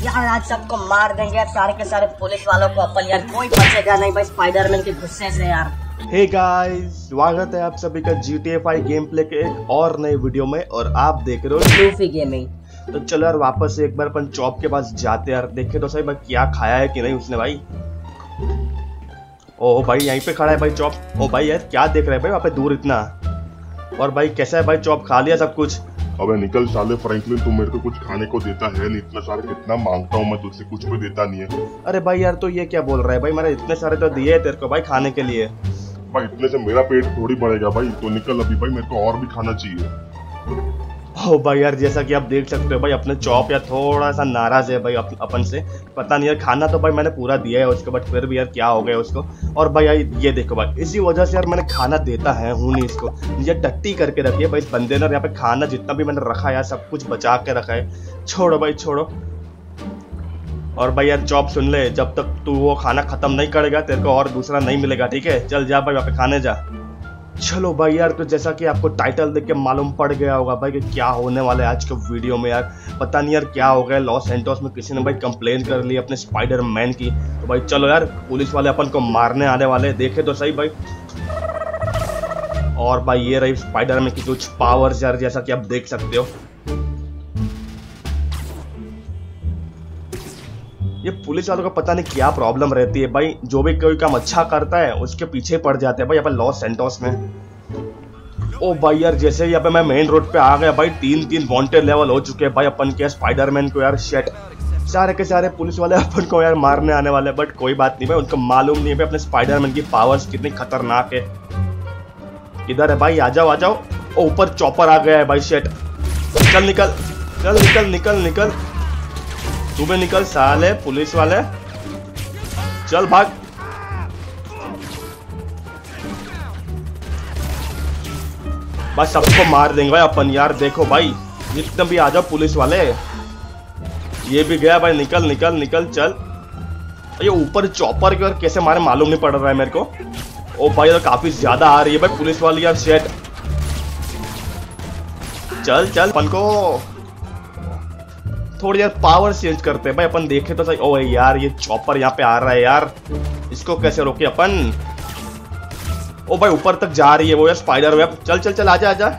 यार आज सबको मार देंगे यार, सारे के सारे पुलिस वालों को अपन यार, कोई बचेगा नहीं भाई स्पाइडरमैन के गुस्से से यार। हे गाइस, स्वागत है आप सभी का GTA 5 गेम प्ले के एक और नए वीडियो में। और आप देख रहे हो लूफी गेमिंग। तो चलो यार वापस से एक बार अपन चॉप के पास जाते यार, देखे तो सही भाई क्या खाया है कि नहीं उसने भाई। ओह भाई यहीं पे खड़ा है भाई चॉप। ओ भाई यार क्या देख रहे हैं भाई वहाँ पे दूर इतना। और भाई कैसा है भाई चॉप, खा लिया सब कुछ? अबे निकल साले फ्रैंकलिन, तू मेरे को कुछ खाने को देता है नहीं, इतना सारे कितना मांगता हूँ मैं तुझसे, कुछ भी देता नहीं है। अरे भाई यार तो ये क्या बोल रहा है भाई, मैंने इतने सारे तो दिए है तेरे को भाई खाने के लिए। भाई इतने से मेरा पेट थोड़ी बढ़ेगा भाई, तो निकल अभी भाई, मेरे को और भी खाना चाहिए। ओ भाई यार जैसा कि आप देख सकते हो भाई अपने चॉप यार थोड़ा सा नाराज है भाई अपन से। पता नहीं यार, खाना तो भाई मैंने पूरा दिया है उसको, बट फिर भी यार क्या हो गया उसको। और भाई यार ये देखो भाई, इसी वजह से यार मैंने खाना देता है हूँ नहीं इसको, ये टट्टी करके रखी है भाई इस बंदे ने। यहाँ पे खाना जितना भी मैंने रखा है यार सब कुछ बचा के रखा है। छोड़ो भाई छोड़ो। और भाई यार चॉप सुन ले, जब तक तू वो खाना खत्म नहीं करेगा तेरे को और दूसरा नहीं मिलेगा, ठीक है? चल जा भाई वहाँ पे खाने जा। चलो भाई यार, तो जैसा कि आपको टाइटल देख के मालूम पड़ गया होगा भाई कि क्या होने वाला है आज के वीडियो में यार। पता नहीं यार क्या हो गया, लॉस सैंटोस में किसी ने भाई कंप्लेन कर ली अपने स्पाइडरमैन की। तो भाई चलो यार, पुलिस वाले अपन को मारने आने वाले, देखे तो सही भाई। और भाई ये रही स्पाइडरमैन की कुछ पावर्स यार, जैसा कि आप देख सकते हो। ये पुलिस वालों का पता नहीं क्या प्रॉब्लम रहती है भाई, जो भी कोई काम अच्छा करता है उसके पीछे पड़ जाते हैं भाई यहाँ पे लॉस सैंटोस में। ओ भाई यार जैसे यहाँ पे मैं मेन रोड पे आ गया भाई, तीन वांटेड लेवल हो चुके हैं भाई अपन के स्पाइडरमैन को यार। शेट, सारे के सारे पुलिस वाले अपन को यार मारने आने वाले, बट कोई बात नहीं भाई, उनको मालूम नहीं है भाई अपने स्पाइडरमैन की पावर्स कितनी खतरनाक है। किधर है भाई, आ जाओ आ जाओ। ओ ऊपर चॉपर आ गया है भाई। शेट, चल निकल चल, निकल निकल निकल, तू भी निकल साले पुलिस वाले, चल भाग। बस सबको मार देंगे भाई अपन यार, देखो भाई जितने भी आ जाओ पुलिस वाले। ये भी गया भाई, निकल निकल निकल चल। ये ऊपर चॉपर की ओर कैसे मारे मालूम नहीं पड़ रहा है मेरे को। ओ भाई तो काफी ज्यादा आ रही है भाई पुलिस वाली यार। शेट, चल चल अपन को थोड़ी यार पावर चेंज करते हैं भाई अपन, देखे तो सही। ओ यार ये चॉपर यहाँ पे आ रहा है यार, इसको कैसे रोके अपन। ओ भाई ऊपर तक जा रही है वो यार स्पाइडर वेब। चल चल चल, आजा आजा।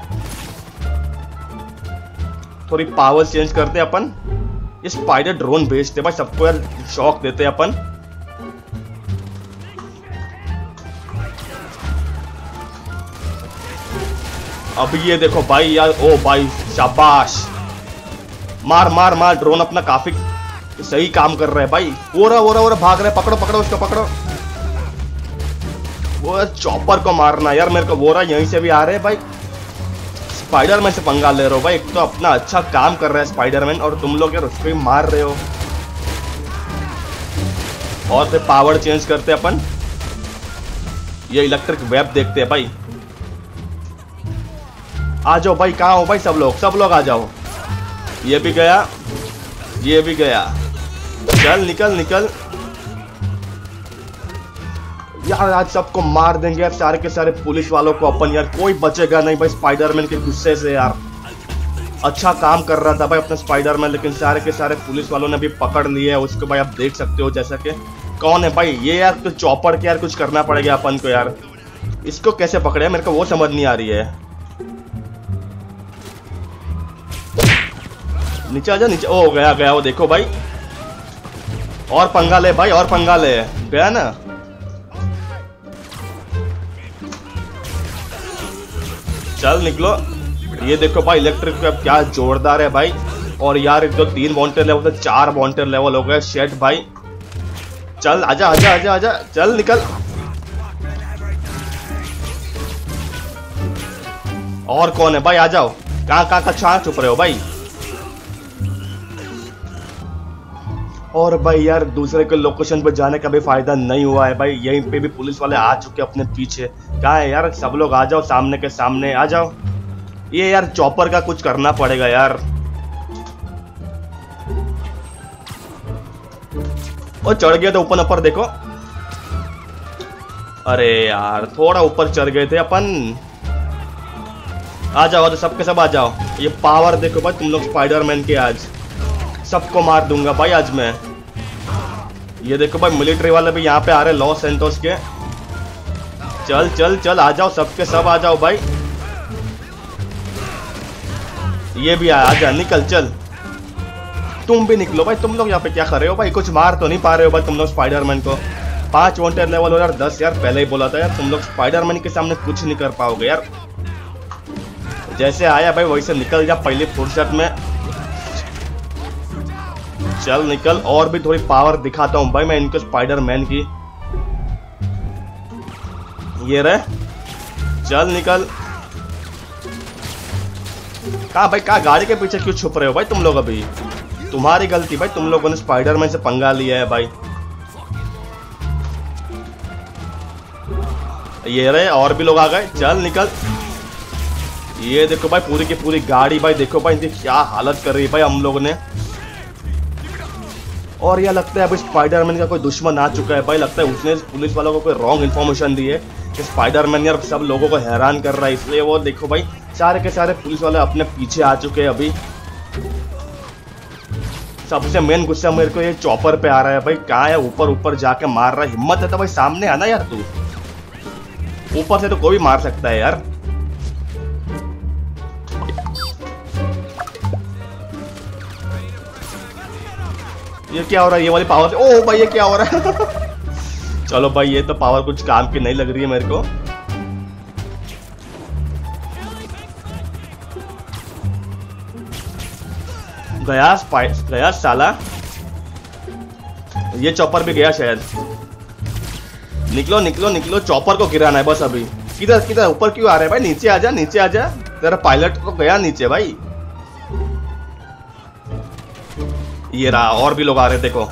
थोड़ी पावर चेंज करते हैं अपन, ये स्पाइडर ड्रोन भेजते भाई, सबको यार शॉक देते हैं अपन। अब ये देखो भाई यार, ओ भाई शाबाश, मार मार मार। ड्रोन अपना काफी सही काम कर रहा है भाई। वो रहा भाग रहा है, पकड़ो पकड़ो उसको पकड़ो। वो चॉपर को मारना यार मेरे को। वो रहा यहीं से भी आ रहे हैं भाई, स्पाइडरमैन से पंगा ले रहे हो भाई। एक तो अपना अच्छा काम कर रहा है स्पाइडरमैन, और तुम लोग यार उसको ही मार रहे हो। और फिर पावर चेंज करते अपन, ये इलेक्ट्रिक वेब देखते हैं भाई। आ जाओ भाई, कहाँ हो भाई सब लोग आ जाओ। ये भी गया, ये भी गया। चल निकल निकल यार, आज सबको मार देंगे यार, सारे के सारे पुलिस वालों को अपन यार, कोई बचेगा नहीं भाई स्पाइडरमैन के गुस्से से यार। अच्छा काम कर रहा था भाई अपना स्पाइडरमैन, लेकिन सारे के सारे पुलिस वालों ने भी पकड़ लिया है उसको भाई। आप देख सकते हो जैसा कि कौन है भाई ये यार, तो चॉपर के यार कुछ करना पड़ेगा अपन को यार। इसको कैसे पकड़े मेरे को वो समझ नहीं आ रही है। नीचे आजा नीचे। ओ गया वो देखो भाई, और पंगा ले भाई, और पंगा ले। गया ना। चल निकलो। ये देखो भाई इलेक्ट्रिक वेब क्या जोरदार है भाई। और यार एक तो 3 वांटेड लेवल से 4 वांटेड लेवल हो गए। शेट भाई चल आजा आजा आजा आजा, चल निकल। और कौन है भाई, आ जाओ। कहाँ छुप रहे हो भाई। और भाई यार दूसरे के लोकेशन पे जाने का भी फायदा नहीं हुआ है भाई, यहीं पे भी पुलिस वाले आ चुके अपने पीछे। कहाँ है यार, सब लोग आ जाओ, सामने के सामने आ जाओ। ये यार चॉपर का कुछ करना पड़ेगा यार। वो चढ़ गया था ऊपर देखो। अरे यार थोड़ा ऊपर चढ़ गए थे अपन। आ जाओ तो सबके सब आ जाओ। ये पावर देखो भाई तुम लोग स्पाइडरमैन के आज। सबको मार दूंगा भाई आज मैं। ये देखो भाई मिलिट्री वाले भी यहाँ पे आ रहे लॉस सैंटोस के। चल चल चल आ जाओ, सबके सब आ जाओ भाई। ये भी आया, आजा निकल चल। तुम भी निकलो भाई। तुम लोग यहाँ पे क्या कर रहे हो भाई? कुछ मार तो नहीं पा रहे हो भाई तुम लोग स्पाइडरमैन को? 5 वांटेड लेवल हो यार, 10 यार पहले ही बोला था यार, तुम लोग स्पाइडरमैन के सामने कुछ नहीं कर पाओगे यार। जैसे आया भाई वैसे निकल जा पहली फुर्सत में। चल निकल, और भी थोड़ी पावर दिखाता हूँ भाई मैं इनको स्पाइडरमैन की। ये रहे, चल निकल। कहाँ भाई, कहाँ गाड़ी के पीछे क्यों छुप रहे हो भाई तुम लोग? अभी तुम्हारी गलती भाई, तुम लोगों ने स्पाइडरमैन से पंगा लिया है भाई। ये रहे, और भी लोग आ गए। चल निकल। ये देखो भाई पूरी की पूरी गाड़ी भाई, देखो भाई इनकी क्या हालत कर रही है भाई हम लोगों ने। और यह लगता है अभी स्पाइडरमैन का कोई दुश्मन आ चुका है भाई। लगता है उसने पुलिस वालों को कोई रॉन्ग इन्फॉर्मेशन दी है कि स्पाइडरमैन यार सब लोगों को हैरान कर रहा है, इसलिए वो देखो भाई सारे के सारे पुलिस वाले अपने पीछे आ चुके हैं अभी। सबसे मेन गुस्सा मेरे को ये चॉपर पे आ रहा है भाई। कहाँ है? ऊपर ऊपर जाके मार रहा है। हिम्मत है तो भाई सामने आना यार तू। ऊपर से तो कोई भी मार सकता है यार। ये क्या हो रहा है? ये वाली पावर से, ओह भाई ये क्या हो रहा है? चलो भाई ये तो पावर कुछ काम की नहीं लग रही है मेरे को। गया साला। ये चॉपर भी गया शायद। निकलो निकलो निकलो, चॉपर को गिराना है बस अभी। किधर किधर? ऊपर क्यों आ रहे हैं भाई? नीचे आजा नीचे आजा। तेरा पायलट तो गया नीचे भाई। ये रहा, और भी लोग आ रहे देखो।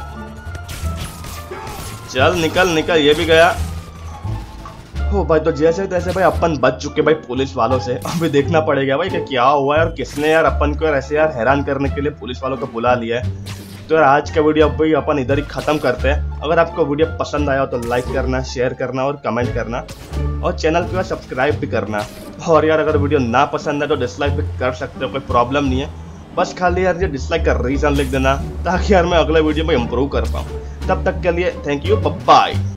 चल निकल निकल, ये भी गया। हो भाई तो जैसे तैसे भाई अपन बच चुके भाई पुलिस वालों से। अभी देखना पड़ेगा भाई कि क्या हुआ है और किसने यार अपन को ऐसे यार हैरान करने के लिए पुलिस वालों को बुला लिया है। तो यार आज का वीडियो भाई अपन इधर ही खत्म करते हैं। अगर आपको वीडियो पसंद आया हो तो लाइक करना, शेयर करना और कमेंट करना, और चैनल को सब्सक्राइब भी करना। और यार अगर वीडियो ना पसंद है तो डिसलाइक भी कर सकते हो, कोई प्रॉब्लम नहीं है। बस खाली यार ये डिसलाइक का रीजन लिख देना ताकि यार मैं अगले वीडियो में इम्प्रूव कर पाऊँ। तब तक के लिए थैंक यू, बाय।